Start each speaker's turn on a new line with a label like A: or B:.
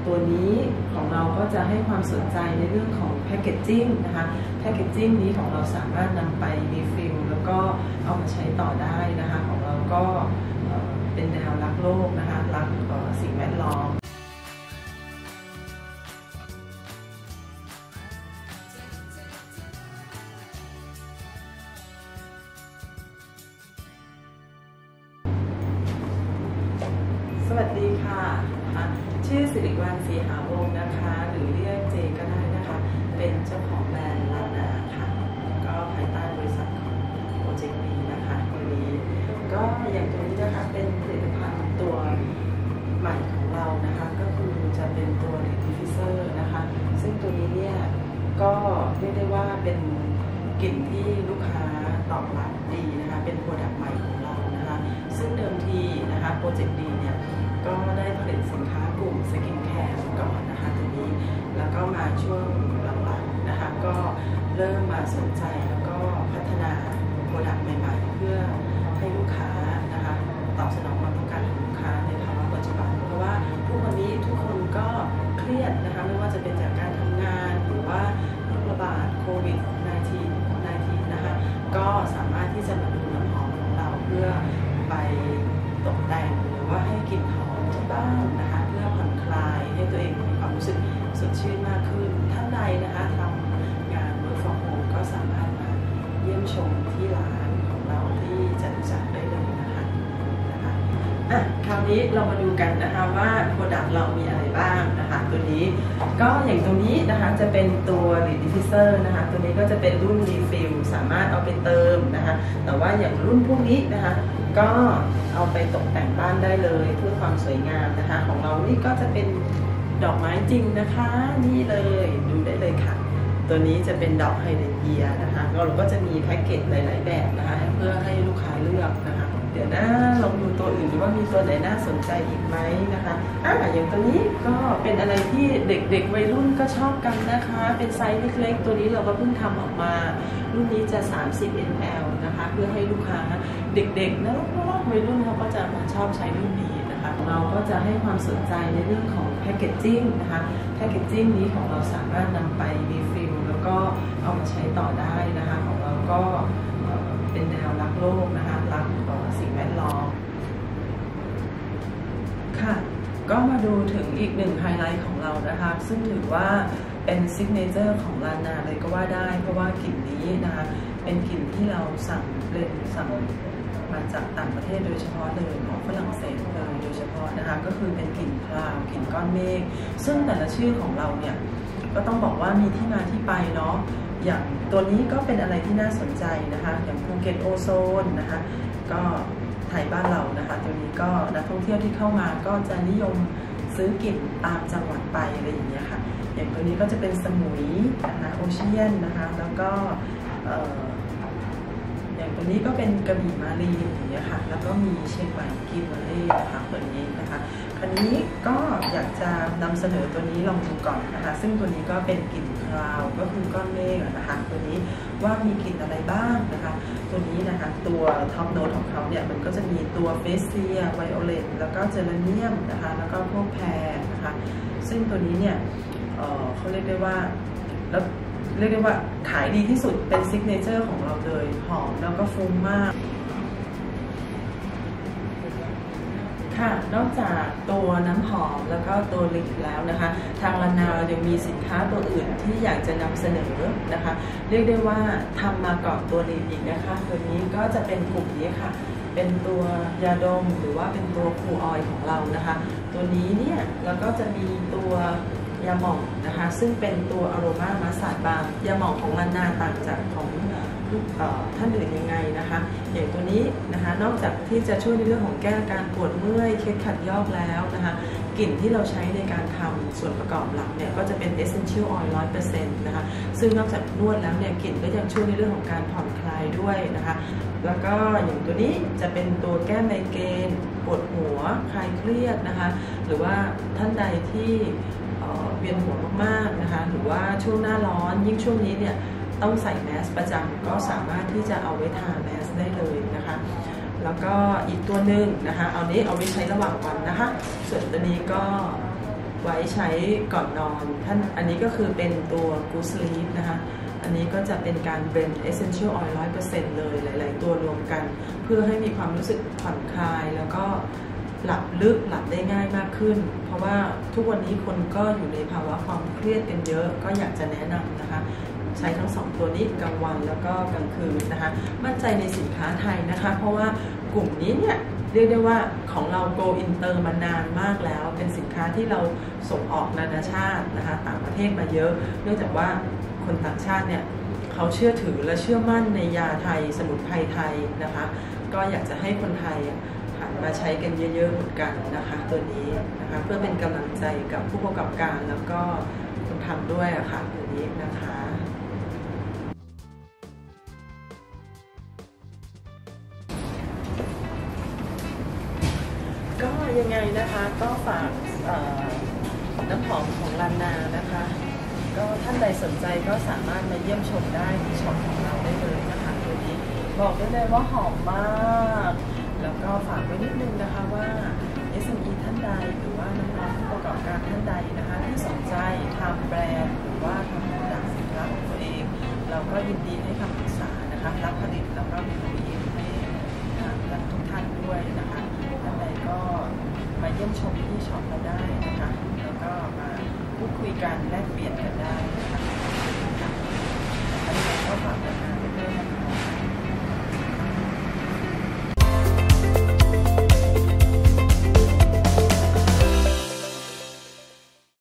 A: ตัวนี้ของเราก็จะให้ความสนใจในเรื่องของแพคเกจจิ้งนะคะแพคเกจจิ้งนี้ของเราสามารถนำไปรีฟิลแล้วก็เอามาใช้ต่อได้นะคะของเราก็เป็นแนวรักโลกนะคะรักสิ่งแวดล้อมสวัสดีค่ะชื่อสิริวัลย์ ศรีหาวงศ์นะคะหรือเรียกเจก็ได้นะคะเป็นเจ้าของแบรนด์ลานาค่ะก็ภายใต้บริษัทของโปรเจกต์นี้นะคะตัวนี้ก็อย่างตัวนี้นะคะเป็นผลิตภัณฑ์ตัวใหม่ของเรานะคะก็คือจะเป็นตัว Diffuser นะคะซึ่งตัวนี้เนี่ยก็เรียกได้ว่าเป็นกลิ่นที่ลูกค้าตอบรับดีนะคะเป็นโปรดักต์ใหม่ของเรานะคะซึ่งเดิมทีนะคะโปรเจกต์ดีเนี่ยก็ได้ผลิตสินค้ากลุ่มสกินแคร์ก่อนนะคะตัวนี้แล้วก็มาช่วงหลังๆนะคะก็เริ่มมาสนใจแล้วก็พัฒนาโปรดักต์ใหม่ๆเพื่อให้ลูกค้านะคะตอบสนองความต้องการของลูกค้าในภาวะปัจจุบันเพราะว่าทุกวันนี้ทุกคนก็เครียดนะคะไม่ว่าจะเป็นจากการทำงานหรือว่าโรคระบาดโควิด -19 นะคะก็สามารถที่จะมาดูน้ำหอมของเราเพื่อไปตกแต่งหรือว่าให้กลิ่นหอมที่บ้านนะคะเพื่อผ่อนคลายให้ตัวเองมีความรู้สึกสดชื่นมากขึ้นท่านใดนะคะทำงาน work from home ก็สามารถมาเยี่ยมชมที่ร้านของเราที่จตุจักรได้เลยนะคะคราวนี้เรามาดูกันนะคะว่าโปรดักต์เรามีอะไรบ้างนะคะตัวนี้ก็อย่างตัวนี้นะคะจะเป็นตัว Diffuser นะคะตัวนี้ก็จะเป็นรุ่น Refill สามารถเอาไปเติมนะคะแต่ว่าอย่างรุ่นพวกนี้นะคะก็เอาไปตกแต่งบ้านได้เลยเพื่อความสวยงามนะคะของเรานี่ก็จะเป็นดอกไม้จริงนะคะนี่เลยดูได้เลยค่ะตัวนี้จะเป็นดอกไฮเดรนเยียนะคะเราก็จะมีแพ็กเกจหลายๆแบบนะคะเพื่อให้ลูกค้าเลือกนะคะเดี๋ยวนะลองดูตัวอื่นดูว่ามีตัวไหนน่าสนใจอีกไหมนะคะอย่างตัวนี้ก็เป็นอะไรที่เด็กๆวัยรุ่นก็ชอบกันนะคะเป็นไซส์เล็กๆตัวนี้เราก็เพิ่งทำออกมารุ่นนี้จะ30 ml นะคะเพื่อให้ลูกค้าเด็กๆนะวัยรุ่นเขาก็จะชอบใช้รุ่นนี้นะคะเราก็จะให้ความสนใจในเรื่องของแพคเกจจิ้งนะคะแพคเกจจิ้งนี้ของเราสามารถนำไปรีฟิลแล้วก็เอามาใช้ต่อได้นะคะของเราก็เป็นแนวรักโลกนะคะรักสิ่งแวดล้อมค่ะก็มาดูถึงอีกหนึ่งไฮไลท์ของเรานะคะซึ่งถือว่าเป็นซิกเนเจอร์ของลานาเลยก็ว่าได้เพราะว่ากลิ่นนี้นะคะเป็นกลิ่นที่เราสั่งมาจากต่างประเทศโดยเฉพาะเลยของฝรั่งเศสเลยโดยเฉพาะนะคะก็คือเป็นกลิ่นคลาวกลิ่นก้อนเมฆซึ่งแต่ละชื่อของเราเนี่ยก็ต้องบอกว่ามีที่มาที่ไปเนาะอย่างตัวนี้ก็เป็นอะไรที่น่าสนใจนะคะอย่างภูเก็ตโอโซนนะคะก็ไทยบ้านเรานะคะตัวนี้ก็นักท่องเที่ยวที่เข้ามาก็จะนิยมซื้อกลิ่นตามจังหวัดไปอะไรอย่างเงี้ยค่ะอย่างตัวนี้ก็จะเป็นสมุยนะคะโอเชียนนะคะแล้วก็อย่างตัวนี้ก็เป็นกระบี่มารีอย่างเงี้ยค่ะแล้วก็มีเชียงใหม่กินมาเล่นะคะตัวนี้นะคะคราวนี้ก็อยากจะนำเสนอตัวนี้ลองดูก่อนนะคะซึ่งตัวนี้ก็เป็นกลิ่นคลาวก็คือก้อนเมฆนะคะตัวนี้ว่ามีกลิ่นอะไรบ้างนะคะตัวนี้นะคะตัวท็อปโน้ตของเขาเนี่ยมันก็จะมีตัวเฟสเซียไวโอเลตแล้วก็เจเรเนียมนะคะแล้วก็พวกแพรนะคะซึ่งตัวนี้เนี่ยเขาเรียกได้ว่าขายดีที่สุดเป็นซิกเนเจอร์ของเราเลยหอมแล้วก็ฟุ้งมากค่ะนอกจากตัวน้ำหอมแล้วก็ตัวลิปแล้วนะคะทางลานายังมีสินค้าตัวอื่นที่อยากจะนำเสนอนะคะเรียกได้ว่าทำมาก่อนตัวลิปอีกนะคะตัวนี้ก็จะเป็นกลุ่มนี้ค่ะเป็นตัวยาดมหรือว่าเป็นตัวคูลออยล์ของเรานะคะตัวนี้เนี่ยแล้วก็จะมีตัวยาหม่องนะคะซึ่งเป็นตัวอโรมามาสซาจบาร์ยาหม่องของลานาต่างจากของท่านอื่นยังไงนะคะอย่างตัวนี้นะคะนอกจากที่จะช่วยในเรื่องของแก้อาการปวดเมื่อยเคล็ดขัดยอกแล้วนะคะกลิ่นที่เราใช้ในการทำส่วนประกอบหลักเนี่ยก็จะเป็น essential oil 100% นะคะซึ่งนอกจากนวดแล้วเนี่ยกลิ่นก็ยังช่วยในเรื่องของการผ่อนคลายด้วยนะคะแล้วก็อย่างตัวนี้จะเป็นตัวแก้ไมเกรนปวดหัวคลายเครียดนะคะหรือว่าท่านใดที่เวียนหัวมากๆนะคะหรือว่าช่วงหน้าร้อนยิ่งช่วงนี้เนี่ยต้องใส่แมสประจำก็สามารถที่จะเอาไว้ทาแมสได้เลยนะคะแล้วก็อีกตัวหนึ่งนะคะเอาไว้ใช้ระหว่างวันนะคะส่วนตัวนี้ก็ไว้ใช้ก่อนนอนท่านอันนี้ก็คือเป็นตัว Good Sleep นะคะอันนี้ก็จะเป็นการเบรนด์ Essential Oil 100% เลยหลายๆตัวรวมกันเพื่อให้มีความรู้สึกผ่อนคลายแล้วก็หลับลึกหลับได้ง่ายมากขึ้นเพราะว่าทุกวันนี้คนก็อยู่ในภาวะความเครียดกันเยอะก็อยากจะแนะนำนะคะใช้ทั้ง2ตัวนี้กลางวันแล้วก็กลางคืนนะคะมั่นใจในสินค้าไทยนะคะเพราะว่ากลุ่มนี้เนี่ยเรียกได้ว่าของเรา Go Inter มานานมากแล้วเป็นสินค้าที่เราส่งออกนานาชาตินะคะต่างประเทศมาเยอะเนื่องจากว่าคนต่างชาติเนี่ยเขาเชื่อถือและเชื่อมั่นในยาไทยสมุนไพรไทยนะคะก็อยากจะให้คนไทยหันมาใช้กันเยอะๆเหมือนกันนะคะตัวนี้นะคะเพื่อเป็นกำลังใจกับผู้ประกอบการแล้วก็คนทำด้วยอะค่ะตัวนี้นะคะก็ยังไงนะคะก็ฝากน้ำหอมของลานานะคะก็ท่านใดสนใจก็สามารถมาเยี่ยมชมได้ที่ช็อปของเราได้เลยนะคะตัวนี้บอกได้เลยว่าหอมมากแล้วก็ฝากไว้นิดนึงนะคะว่า SME ท่านใดหรือว่าน้องๆผู้ประกอบการท่านใดนะคะที่สนใจทำแบรนด์หรือว่าทำโปรดักต์สินค้าของตัวเองเราก็ยินดีให้คำปรึกษานะคะรับผลิตแล้วก็มีบริการให้กับทุกท่านด้วยนะคะท่านใดก็มาเยี่ยมชมที่ช็อปเราได้นะคะแล้วก็มาพูดคุยกันแลกเปลี่ยนกัน